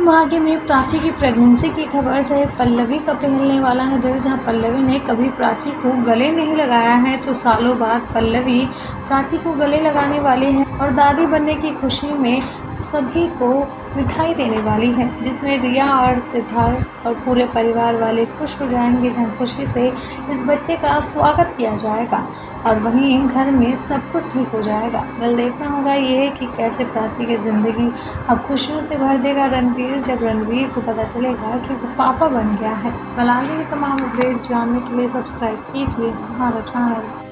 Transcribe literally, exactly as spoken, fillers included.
भाग्य में प्राची की प्रेगनेंसी की खबर से पल्लवी का पिघलने वाला है दिल। जहां पल्लवी ने कभी प्राची को गले नहीं लगाया है, तो सालों बाद पल्लवी प्राची को गले लगाने वाली है और दादी बनने की खुशी में सभी को मिठाई देने वाली है, जिसमें रिया और सिद्धार्थ और पूरे परिवार वाले खुश हो जाएंगे। जहां खुशी से इस बच्चे का स्वागत किया जाएगा और वहीं घर में सब कुछ ठीक हो जाएगा। कल देखना होगा ये कि कैसे प्राची की ज़िंदगी अब खुशियों से भर देगा रणवीर, जब रणवीर को पता चलेगा कि वो पापा बन गया है। कल आगे की तमाम अपडेट जानने के लिए सब्सक्राइब कीजिए हमारा चैनल।